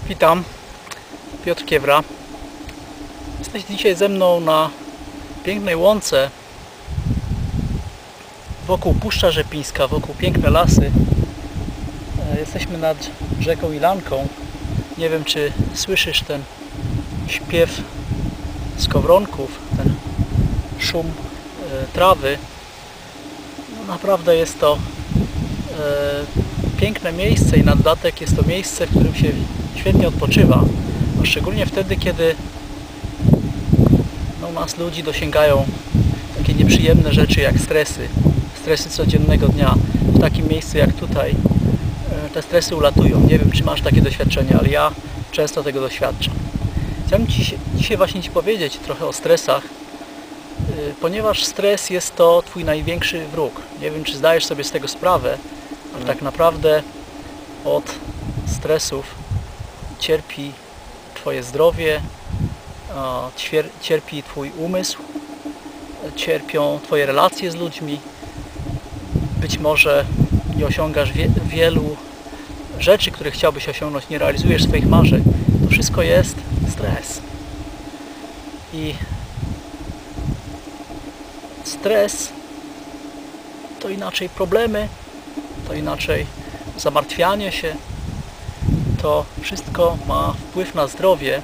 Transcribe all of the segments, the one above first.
Witam, Piotr Kiewra. Jesteś dzisiaj ze mną na pięknej łące wokół Puszcza Rzepińska, wokół piękne lasy. Jesteśmy nad rzeką Ilanką. Nie wiem, czy słyszysz ten śpiew skowronków, ten szum trawy. No, naprawdę jest to piękne miejsce i na dodatek jest to miejsce, w którym się świetnie odpoczywa, a szczególnie wtedy, kiedy u nas ludzi dosięgają takie nieprzyjemne rzeczy jak stresy codziennego dnia. W takim miejscu jak tutaj te stresy ulatują. Nie wiem, czy masz takie doświadczenia, ale ja często tego doświadczam. Chciałbym dzisiaj właśnie Ci powiedzieć trochę o stresach, ponieważ stres jest to Twój największy wróg. Nie wiem, czy zdajesz sobie z tego sprawę, ale tak naprawdę od stresów cierpi Twoje zdrowie, cierpi Twój umysł, cierpią Twoje relacje z ludźmi. Być może nie osiągasz wielu rzeczy, które chciałbyś osiągnąć, nie realizujesz swoich marzeń. To wszystko jest stres. I stres to inaczej problemy, to inaczej zamartwianie się. To wszystko ma wpływ na zdrowie.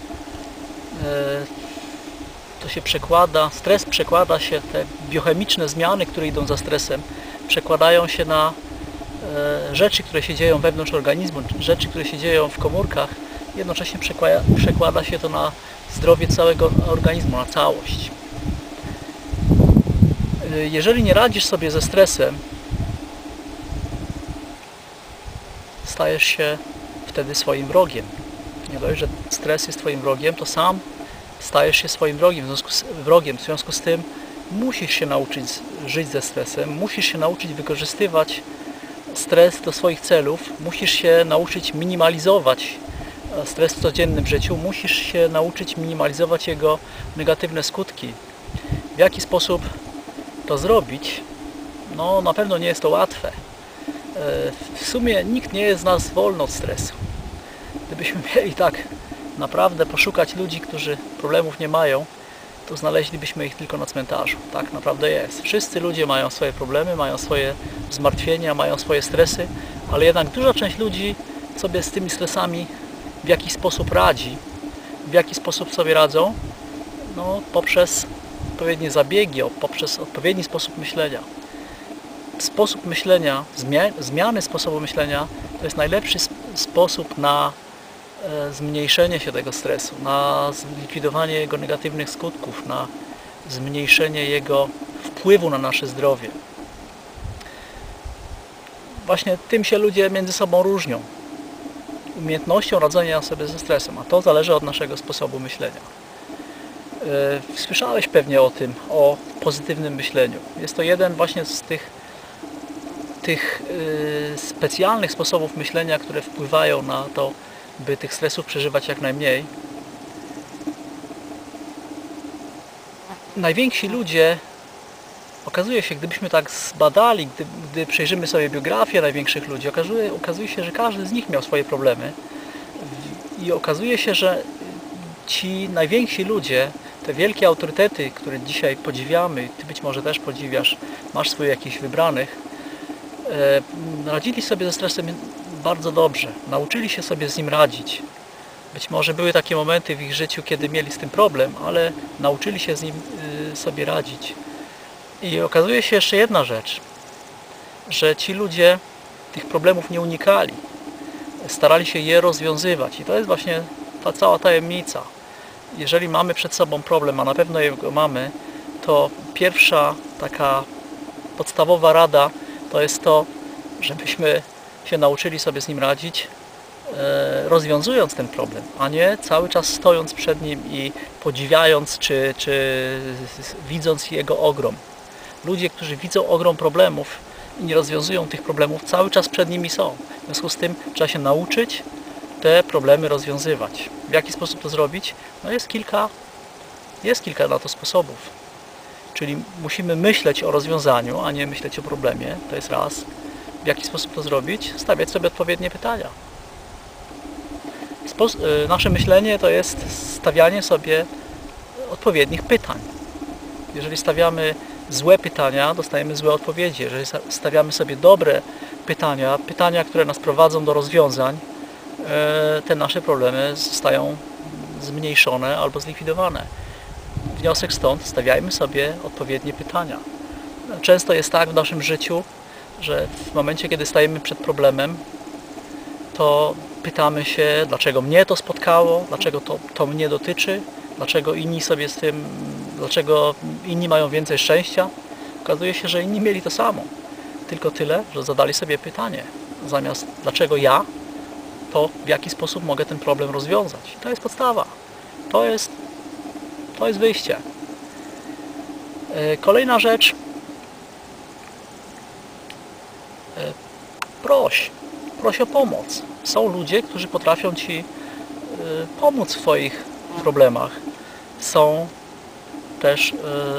To się przekłada, stres przekłada się, te biochemiczne zmiany, które idą za stresem, przekładają się na rzeczy, które się dzieją wewnątrz organizmu, rzeczy, które się dzieją w komórkach. Jednocześnie przekłada się to na zdrowie całego organizmu, na całość. Jeżeli nie radzisz sobie ze stresem, stajesz się wtedy swoim wrogiem. Nie dość, że stres jest Twoim wrogiem, to sam stajesz się swoim wrogiem. W związku z tym musisz się nauczyć żyć ze stresem, musisz się nauczyć wykorzystywać stres do swoich celów, musisz się nauczyć minimalizować stres w codziennym życiu, musisz się nauczyć minimalizować jego negatywne skutki. W jaki sposób to zrobić? No, na pewno nie jest to łatwe. W sumie nikt nie jest z nas wolny od stresu. Gdybyśmy mieli tak naprawdę poszukać ludzi, którzy problemów nie mają, to znaleźlibyśmy ich tylko na cmentarzu. Tak naprawdę jest. Wszyscy ludzie mają swoje problemy, mają swoje zmartwienia, mają swoje stresy, ale jednak duża część ludzi sobie z tymi stresami w jakiś sposób radzi. W jaki sposób sobie radzą? No, poprzez odpowiednie zabiegi, poprzez odpowiedni sposób myślenia. Sposób myślenia, zmiany sposobu myślenia to jest najlepszy sposób na zmniejszenie się tego stresu, na zlikwidowanie jego negatywnych skutków, na zmniejszenie jego wpływu na nasze zdrowie. Właśnie tym się ludzie między sobą różnią. Umiejętnością radzenia sobie ze stresem, a to zależy od naszego sposobu myślenia. Słyszałeś pewnie o tym, o pozytywnym myśleniu. Jest to jeden właśnie z tych specjalnych sposobów myślenia, które wpływają na to, by tych stresów przeżywać jak najmniej. Najwięksi ludzie, okazuje się, gdybyśmy tak zbadali, gdy przejrzymy sobie biografię największych ludzi, okazuje się, że każdy z nich miał swoje problemy i okazuje się, że ci najwięksi ludzie, te wielkie autorytety, które dzisiaj podziwiamy, Ty być może też podziwiasz, masz swoich jakichś wybranych, radzili sobie ze stresem bardzo dobrze, nauczyli się sobie z nim radzić. Być może były takie momenty w ich życiu, kiedy mieli z tym problem, ale nauczyli się z nim sobie radzić. I okazuje się jeszcze jedna rzecz, że ci ludzie tych problemów nie unikali, starali się je rozwiązywać i to jest właśnie ta cała tajemnica. Jeżeli mamy przed sobą problem, a na pewno jego mamy, to pierwsza taka podstawowa rada to jest to, żebyśmy się nauczyli sobie z nim radzić, rozwiązując ten problem, a nie cały czas stojąc przed nim i podziwiając czy widząc jego ogrom. Ludzie, którzy widzą ogrom problemów i nie rozwiązują tych problemów, cały czas przed nimi są. W związku z tym trzeba się nauczyć te problemy rozwiązywać. W jaki sposób to zrobić? No jest kilka na to sposobów. Czyli musimy myśleć o rozwiązaniu, a nie myśleć o problemie. To jest raz. W jaki sposób to zrobić? Stawiać sobie odpowiednie pytania. Nasze myślenie to jest stawianie sobie odpowiednich pytań. Jeżeli stawiamy złe pytania, dostajemy złe odpowiedzi. Jeżeli stawiamy sobie dobre pytania, pytania, które nas prowadzą do rozwiązań, te nasze problemy zostają zmniejszone albo zlikwidowane. Wniosek stąd, stawiajmy sobie odpowiednie pytania. Często jest tak w naszym życiu, że w momencie, kiedy stajemy przed problemem, to pytamy się, dlaczego mnie to spotkało, dlaczego to mnie dotyczy, dlaczego inni mają więcej szczęścia. Okazuje się, że inni mieli to samo. Tylko tyle, że zadali sobie pytanie. Zamiast dlaczego ja, to w jaki sposób mogę ten problem rozwiązać. To jest podstawa. To jest wyjście. Kolejna rzecz. Proś o pomoc. Są ludzie, którzy potrafią Ci pomóc w Twoich problemach. Są też,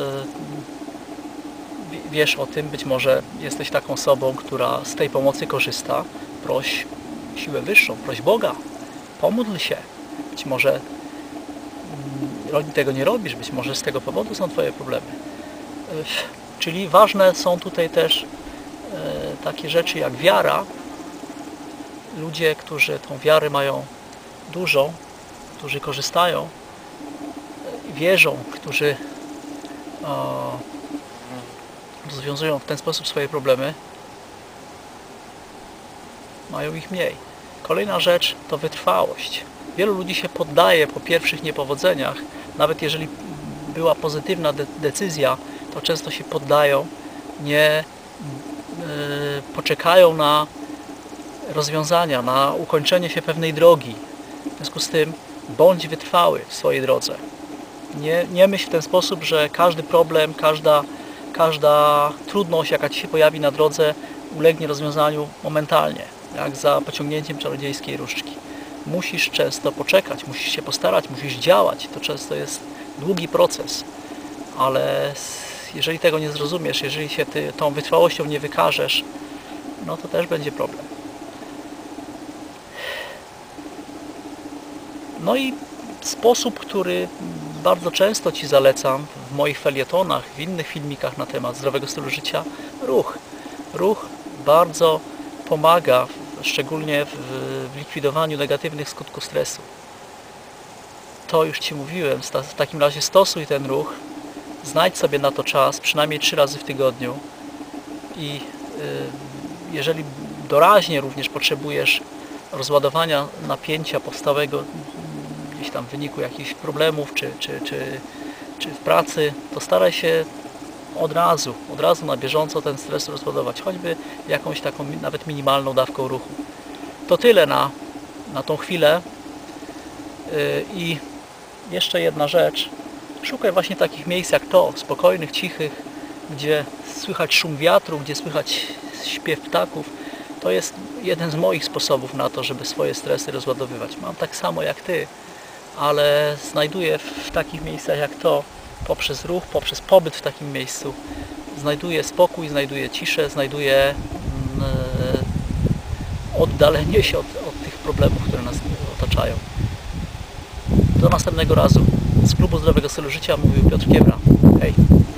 wiesz o tym, być może jesteś taką osobą, która z tej pomocy korzysta. Proś siłę wyższą, proś Boga, pomódl się. Być może tego nie robisz, być może z tego powodu są Twoje problemy. Czyli ważne są tutaj też takie rzeczy jak wiara. Ludzie, którzy tą wiarę mają dużą, którzy korzystają, wierzą, którzy rozwiązują w ten sposób swoje problemy, mają ich mniej. Kolejna rzecz to wytrwałość. Wielu ludzi się poddaje po pierwszych niepowodzeniach, nawet jeżeli była pozytywna decyzja, to często się poddają, nie poczekają na rozwiązania, na ukończenie się pewnej drogi. W związku z tym bądź wytrwały w swojej drodze. Nie myśl w ten sposób, że każdy problem, każda trudność, jaka Ci się pojawi na drodze, ulegnie rozwiązaniu momentalnie, jak za pociągnięciem czarodziejskiej różdżki. Musisz często poczekać, musisz się postarać, musisz działać. To często jest długi proces, ale jeżeli tego nie zrozumiesz, jeżeli się tą wytrwałością nie wykażesz, no to też będzie problem. No i sposób, który bardzo często Ci zalecam w moich felietonach, w innych filmikach na temat zdrowego stylu życia, ruch. Ruch bardzo pomaga, szczególnie w likwidowaniu negatywnych skutków stresu. To już Ci mówiłem, w takim razie stosuj ten ruch, znajdź sobie na to czas, przynajmniej 3 razy w tygodniu i jeżeli doraźnie również potrzebujesz rozładowania napięcia powstałego gdzieś tam w wyniku jakichś problemów czy w pracy, to staraj się od razu na bieżąco ten stres rozładować, choćby jakąś taką nawet minimalną dawką ruchu. To tyle na tą chwilę. I jeszcze jedna rzecz. Szukaj właśnie takich miejsc jak to, spokojnych, cichych, gdzie słychać szum wiatru, gdzie słychać śpiew ptaków. To jest jeden z moich sposobów na to, żeby swoje stresy rozładowywać. Mam tak samo jak Ty, ale znajduję w takich miejscach jak to, poprzez ruch, poprzez pobyt w takim miejscu, znajduję spokój, znajduję ciszę, znajduję oddalenie się od tych problemów, które nas otaczają. Do następnego razu. Z Klubu Zdrowego Stylu Życia mówił Piotr Kiebra. Hej!